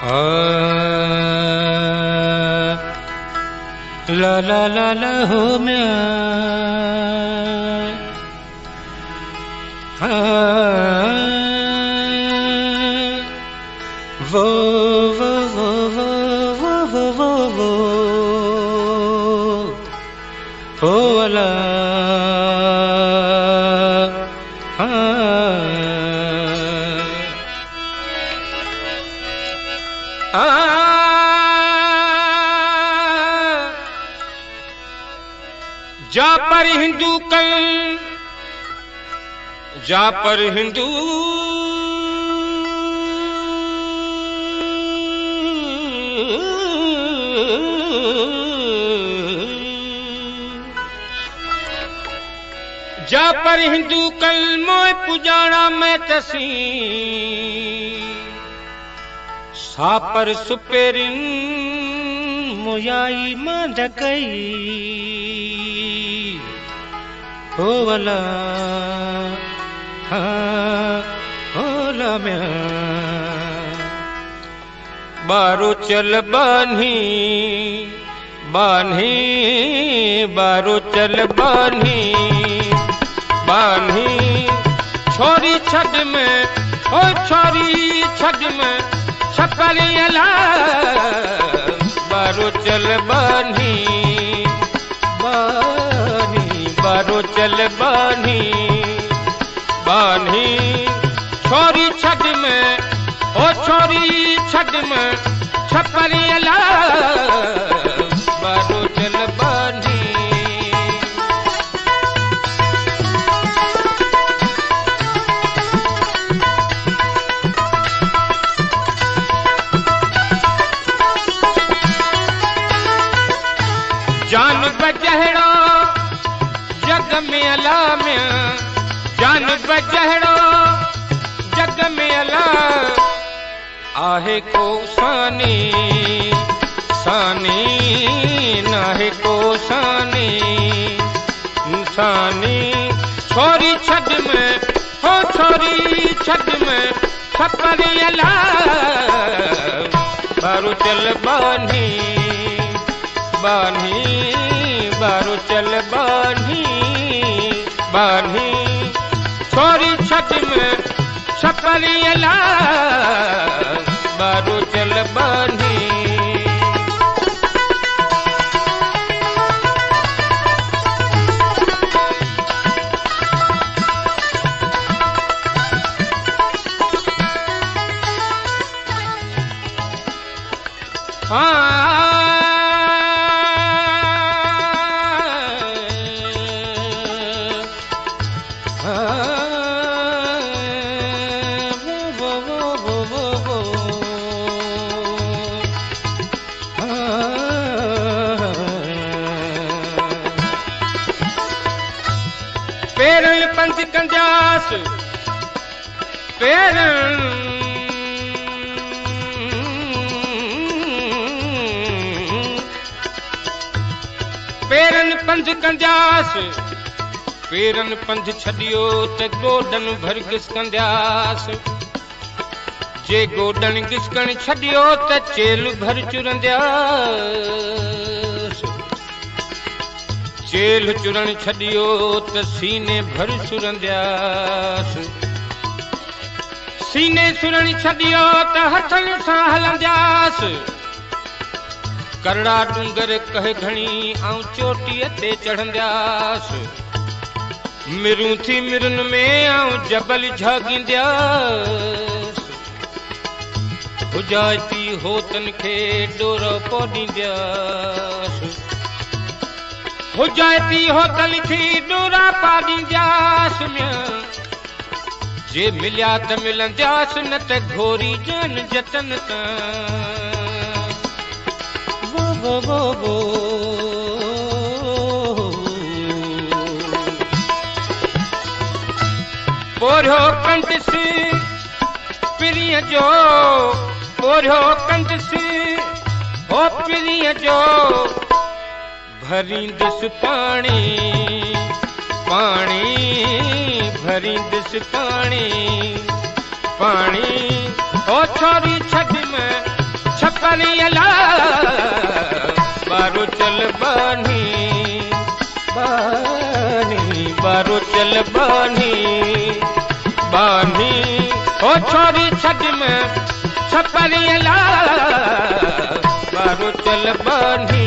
ला ला ला ला हो म्या वो वो वो वो वो वो वो वो हो वाला जा पर हिंदू कल जा पर हिंदू जा पर हिंदू कल मोए पुजाना मैं तसी सा पर सुपेरिन मुयाई मंदकई हो वाला होला म्या बारो चल बान्ही बान्ही बारो चल बान्ही बान्ही छोरी छड में ओ छोरी छड में छपरियला बारो चल बान्ही बान्ही बारो चल बान्ही बान्ही छोरी छड में ओ छोरी छड में छपरियला बारो चल बान्ही जान बजहड़ो जग में अला में जान बजहड़ो जग में अला आहे को सानी सानी नाहे को सानी सानी छोरी छड में हो छोरी छड में छपरियला बारू चल बान्ही बान्ही बारू चल बान्ही बान्ही छोरी छड में छपरियला बारू चल बान्ही पेरन पंथ कंजास पेरन पेरन पंथ कंजास पेरन पंथ छडियो त गोडन भर गिसकंदास जे गोडन गिसकण छडियो त चेल भर चुरंदास चेल चुरण छडियो त सीने भर सुरंदास सीने सुरण छडियो त हथन सां हलंदास करड़ा डूंगर कहे घणी आऊं चोटीअ ते चढ़ंदास मिरूं थी मिरन में आऊं जबल झागींदास हुजाती होतन खे डोरो पोॾींदास हुजाती होतन खे डोरा पाॾींदास जे मिलिया त मिलंदास न त घोरी जान जतन तां वो वो वो पोरियो कंठ से पिरिय जो पोरियो कंठ से हो पिरिय जो भरींदुस पानी पानी भरींदुस पानी पानी ओ छोरी छड में छपरियला बारो चल बानी बानी बारो चल बानी बानी ओ छोरी छज में छपरियला बारो चल बानी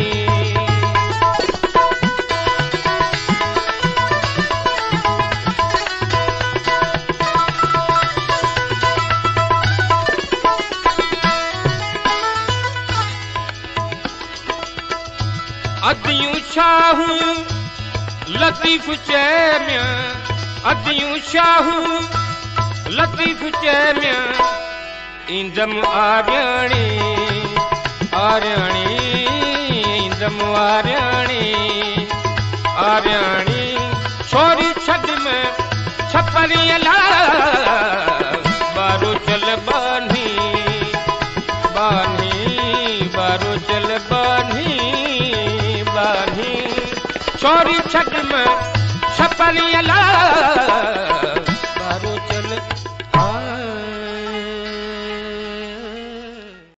अदियूं शाहू लतीफ़ चैम्या अदियूं शाहू लतीफ़ चैम्या इंदम आर्याणी आर्याणी इंदम आर्याणी आर्याणी छोरी छड में छपरियला बारो चल बानी बानी बारो चल बानी बानी छोरी छड में छपरियला